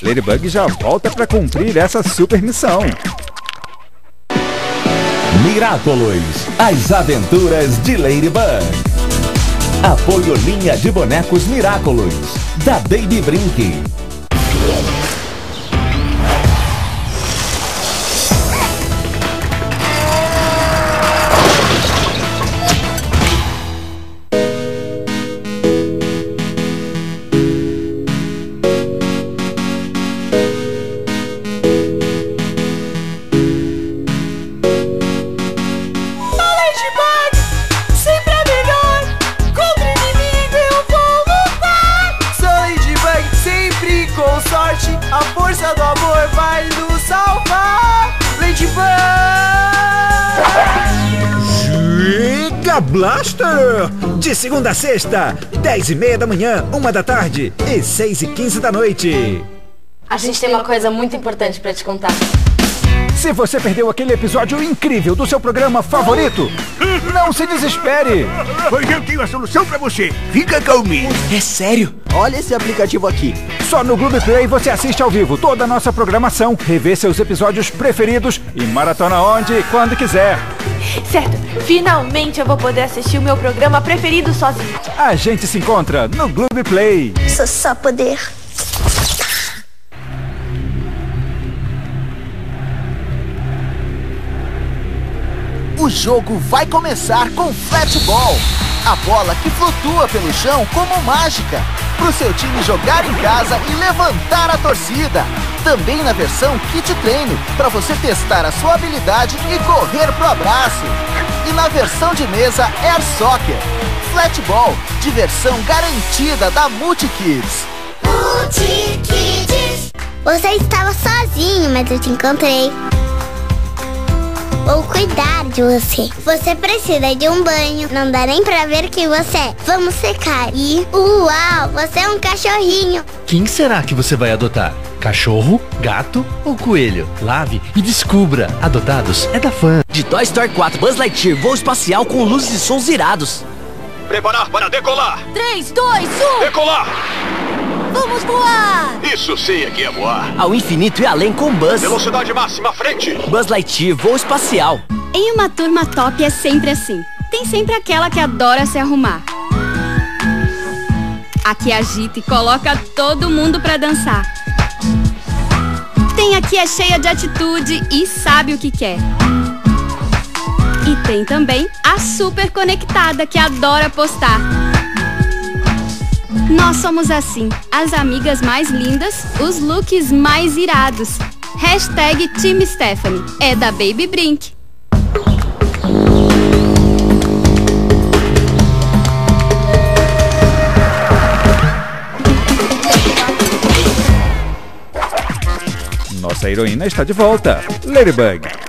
Ladybug já volta para cumprir essa super missão. Miraculous, as aventuras de Ladybug. Apoio linha de bonecos Miraculous, da Baby Brink. A força do amor vai nos salvar. Ladybug! Giga Blaster! De segunda a sexta, 10h30 da manhã, 1 da tarde e 6h15 da noite. A gente tem uma coisa muito importante pra te contar. Se você perdeu aquele episódio incrível do seu programa favorito, não se desespere! Pois eu tenho a solução pra você. Fica calminho. É sério? Olha esse aplicativo aqui. Só no Globoplay você assiste ao vivo toda a nossa programação, revê seus episódios preferidos e maratona onde e quando quiser. Certo, finalmente eu vou poder assistir o meu programa preferido sozinho. A gente se encontra no Globoplay. Só poder. O jogo vai começar com Flatball, a bola que flutua pelo chão como mágica, pro seu time jogar em casa e levantar a torcida. Também na versão Kit Treino, para você testar a sua habilidade e correr pro abraço. E na versão de mesa Air Soccer. Flatball, diversão garantida da Multikids. Multikids. Você estava sozinho, mas eu te encontrei. Vou cuidar de você. Você precisa de um banho. Não dá nem pra ver quem você é. Vamos secar. E, uau, você é um cachorrinho. Quem será que você vai adotar? Cachorro, gato ou coelho? Lave e descubra. Adotados é da Fã. De Toy Story 4 Buzz Lightyear, voo espacial com luzes e sons irados. Preparar para decolar. 3, 2, 1. Decolar. Vamos voar! Isso sim é que é voar. Ao infinito e além com Buzz. Velocidade máxima à frente. Buzz Lightyear, voo espacial. Em uma turma top é sempre assim. Tem sempre aquela que adora se arrumar. A que agita e coloca todo mundo pra dançar. Tem a que é cheia de atitude e sabe o que quer. E tem também a super conectada que adora postar. Nós somos assim, as amigas mais lindas, os looks mais irados. Hashtag Team Stephanie, é da Baby Brink. Nossa heroína está de volta. Ladybug,